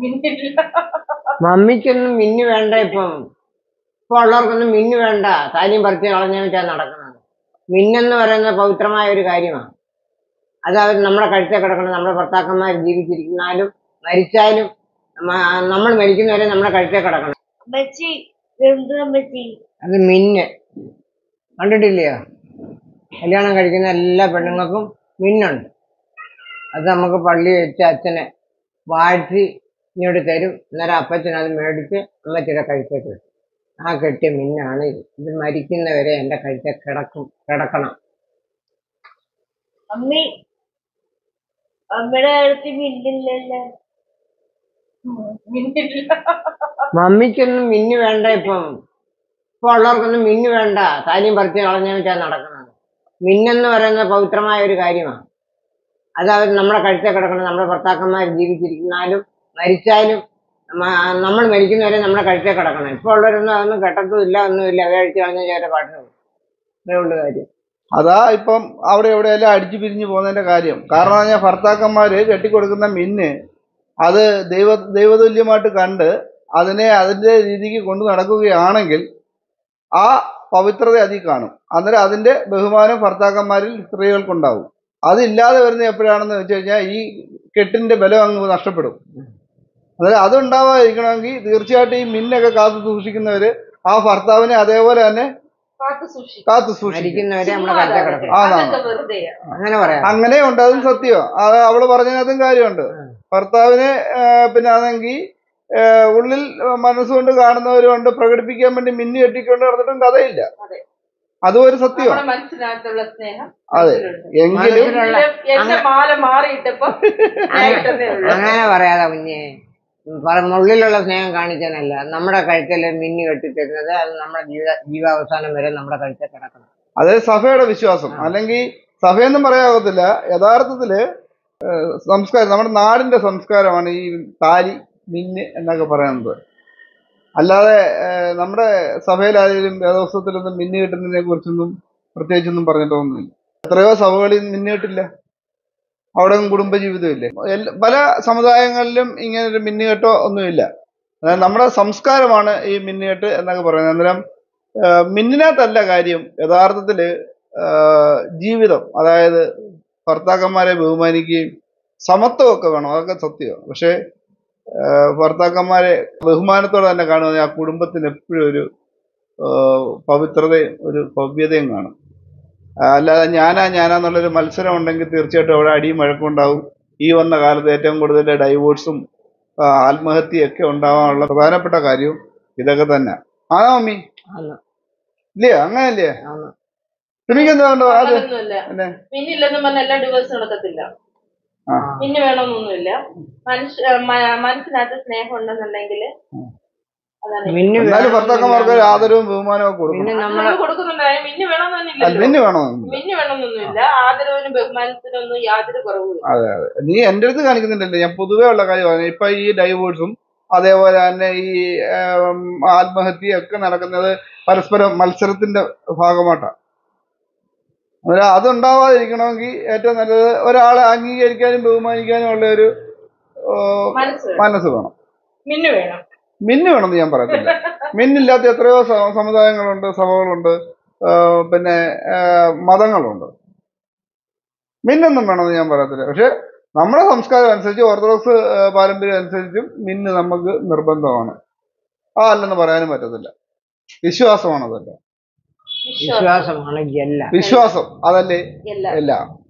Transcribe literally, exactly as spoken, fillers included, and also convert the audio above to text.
മമ്മിക്കൊന്നും മിന്നു വേണ്ട. ഇപ്പം ഇപ്പൊ ഉള്ളവർക്കൊന്നും മിന്നു വേണ്ട. താലിയും പറിച്ച് കളഞ്ഞ വെച്ചാ നടക്കുന്നത്. മിന്നെന്ന് പറയുന്നത് പവിത്രമായ ഒരു കാര്യമാണ്. അത് അവർ നമ്മുടെ കഴുത്തെ കിടക്കണം. നമ്മുടെ ഭർത്താക്കന്മാർ ജീവിച്ചിരിക്കുന്നാലും മരിച്ചാലും നമ്മൾ മരിക്കുന്നവരെ നമ്മുടെ കഴുത്തെ കിടക്കണം. അത് മിന്ന് കണ്ടിട്ടില്ലയോ? കല്യാണം കഴിക്കുന്ന എല്ലാ പെണ്ണുങ്ങൾക്കും മിന്നുണ്ട്. അത് നമുക്ക് പള്ളി വെച്ച് അച്ഛനെ വാഴ്ത്തി ഇങ്ങോട്ട് തരും. അന്നേരം അപ്പച്ചൻ അത് മേടിച്ച് അമ്മച്ചിയുടെ കഴുത്തേക്ക് കിട്ടും. ആ കെട്ടിയ മിന്നാണ് ഇത്. ഇത് മരിക്കുന്നവരെ എൻ്റെ കഴുത്തെ കിടക്കും കിടക്കണം. മമ്മിക്കൊന്നും മിന്നു വേണ്ട. ഇപ്പം ഇപ്പൊ ഉള്ളവർക്കൊന്നും മിന്നു വേണ്ട. താലിയും പറിച്ച് കളഞ്ഞ വെച്ചാ നടക്കുന്നത്. മിന്നെന്ന് പറയുന്നത് പവിത്രമായ ഒരു കാര്യമാണ്. അത് അവർ നമ്മുടെ കഴുത്തെ കിടക്കണം. നമ്മുടെ ഭർത്താക്കന്മാർ ജീവിച്ചിരിക്കുന്നാലും മരിച്ചാലും നമ്മൾ മരിക്കുന്നവരെ നമ്മുടെ കഴുത്തെ കിടക്കണം. ഇപ്പൊ ഉള്ളവരൊന്നും അതൊന്നും കെട്ടത്തും ഇല്ല, ഒന്നുമില്ല. അത് കഴിച്ച് കളഞ്ഞ ചേരെ പാട്ടിന് അതേ ഉള്ള കാര്യം. അതാ ഇപ്പം അവിടെ എവിടെയെല്ലാം അടിച്ചു പിരിഞ്ഞു പോകുന്നതിന്റെ കാര്യം. കാരണം പറഞ്ഞാൽ ഭർത്താക്കന്മാര് കെട്ടിക്കൊടുക്കുന്ന മിന്ന് അത് ദൈവ ദൈവതുല്യമായിട്ട് കണ്ട് അതിനെ അതിന്റെ രീതിക്ക് കൊണ്ടു നടക്കുകയാണെങ്കിൽ ആ പവിത്രത അതിൽ കാണും. അന്നേരം അതിന്റെ ബഹുമാനം ഭർത്താക്കന്മാരിൽ സ്ത്രീകൾക്കുണ്ടാവും. അതില്ലാതെ വരുന്നത് എപ്പോഴാണെന്ന് വെച്ച് കഴിഞ്ഞാൽ ഈ കെട്ടിന്റെ ബലം അങ്ങ് നഷ്ടപ്പെടും. അതായത് അതുണ്ടാവാതിരിക്കണമെങ്കിൽ തീർച്ചയായിട്ടും ഈ മിന്നൊക്കെ കാത്തു സൂക്ഷിക്കുന്നവര് ആ ഭർത്താവിനെ അതേപോലെ തന്നെ കാത്തു സൂക്ഷിക്കും. അങ്ങനെ ഉണ്ട്. അതും സത്യമാണ്. അത് അവള് പറഞ്ഞതിനകത്തും കാര്യമുണ്ട്. ഭർത്താവിനെ പിന്നെ ആണെങ്കിൽ ഉള്ളിൽ മനസ്സുകൊണ്ട് കാണുന്നവരുണ്ട്, പ്രകടിപ്പിക്കാൻ വേണ്ടി മിന്നി കെട്ടിക്കൊണ്ട് നടന്നിട്ടും കഥയില്ല. അതും ഒരു സത്യമാണ്. അതെ, എങ്കിലും അങ്ങനെ പറയാതെ കുഞ്ഞെ, ഉള്ളിലുള്ള സ്നേഹം കാണിക്കാനല്ല നമ്മുടെ കഴുത്തിൽ മിന്നി കെട്ടിത്തരുന്നത്. അത് നമ്മുടെ ജീവിത ജീവാവസാനം വരെ നമ്മുടെ കഴുത്തിൽ കിടക്കണം. അത് സഭയുടെ വിശ്വാസം. അല്ലെങ്കിൽ സഭയൊന്നും പറയാകത്തില്ല. യഥാർത്ഥത്തില് സംസ്കാരം, നമ്മുടെ നാടിന്റെ സംസ്കാരമാണ് ഈ താലി മിന്ന് എന്നൊക്കെ പറയുന്നത്. അല്ലാതെ നമ്മുടെ സഭയിലായാലും വേദോത്സവത്തിലൊന്നും മിന്നു കിട്ടുന്നതിനെ കുറിച്ചൊന്നും പ്രത്യേകിച്ചൊന്നും പറഞ്ഞിട്ടൊന്നുമില്ല. എത്രയോ സഭകളിൽ മിന്നു കിട്ടില്ല. അവിടെ കുടുംബജീവിതം ഇല്ലേ? പല സമുദായങ്ങളിലും ഇങ്ങനെ ഒരു മിന്നുകെട്ടോ ഒന്നുമില്ല. അതായത് നമ്മുടെ സംസ്കാരമാണ് ഈ മിന്നുകെട്ട് എന്നൊക്കെ പറയുന്നത്. അന്നേരം മിന്നിനകത്തല്ല കാര്യം. യഥാർത്ഥത്തില് ജീവിതം, അതായത് ഭർത്താക്കന്മാരെ ബഹുമാനിക്കുകയും സമത്വമൊക്കെ വേണം. അതൊക്കെ സത്യമാണ്. പക്ഷെ ഭർത്താക്കന്മാരെ ബഹുമാനത്തോടെ തന്നെ കാണുക. ആ കുടുംബത്തിന് എപ്പോഴും ഒരു പവിത്രതയും ഒരു ഭവ്യതയും കാണും. അല്ലാതെ ഞാനാ ഞാനാന്നുള്ളൊരു മത്സരം ഉണ്ടെങ്കിൽ തീർച്ചയായിട്ടും അവിടെ അടിയും വഴക്കും ഉണ്ടാവും. ഈ വന്ന കാലത്ത് ഏറ്റവും കൂടുതൽ ഡൈവോഴ്സും ആത്മഹത്യയൊക്കെ ഉണ്ടാവാനുള്ള പ്രധാനപ്പെട്ട കാര്യവും ഇതൊക്കെ തന്നെ. ആണോ മമ്മി? ഇല്ലേ? അങ്ങനല്ലേ? ശ്രമിക്കുന്നുണ്ടോ? അത് പിന്നെ വേണമെന്നൊന്നുമില്ല. മനുഷ്യ മനസ്സിനകത്ത് സ്നേഹം ഉണ്ടെന്നുണ്ടെങ്കിൽ ഭർത്താക്കന്മാർക്ക് ആദരവും ബഹുമാനവും കൊടുക്കുന്നുണ്ടായ മിന്നു വേണമെന്നൊന്നുമില്ല. മിന്നു വേണോ? മിന്നു വേണമെന്നൊന്നുമില്ല. ആദരവിനും ബഹുമാനത്തിനൊന്നും യാതൊരു കുറവും. അതെ അതെ, നീ എന്റെ അടുത്ത് കാണിക്കുന്നുണ്ടല്ലേ. ഞാൻ പൊതുവേ ഉള്ള കാര്യമാണ്. ഇപ്പൊ ഈ ഡൈവോഴ്സും അതേപോലെ തന്നെ ഈ ആത്മഹത്യയൊക്കെ നടക്കുന്നത് പരസ്പരം മത്സരത്തിന്റെ ഭാഗമായിട്ടാണ്. അന്നേരം അതുണ്ടാവാതിരിക്കണമെങ്കിൽ ഏറ്റവും നല്ലത് ഒരാളെ അംഗീകരിക്കാനും ബഹുമാനിക്കാനും ഉള്ള ഒരു മനസ്സ് വേണം. മിന്നു വേണം. മിന്നു വേണമെന്ന് ഞാൻ പറയത്തില്ല. മിന്നില്ലാത്ത എത്രയോ സമുദായങ്ങളുണ്ട്, സഭകളുണ്ട്, പിന്നെ മതങ്ങളുണ്ട്. മിന്നൊന്നും വേണമെന്ന് ഞാൻ പറയത്തില്ല. പക്ഷെ നമ്മുടെ സംസ്കാരം അനുസരിച്ച്, ഓർത്തഡോക്സ് പാരമ്പര്യം അനുസരിച്ചും മിന്ന് നമുക്ക് നിർബന്ധമാണ്. ആ അല്ലെന്ന് പറയാനും പറ്റത്തില്ല. വിശ്വാസമാണ്. അതല്ല വിശ്വാസമാണ്. വിശ്വാസം അതല്ലേ എല്ലാം.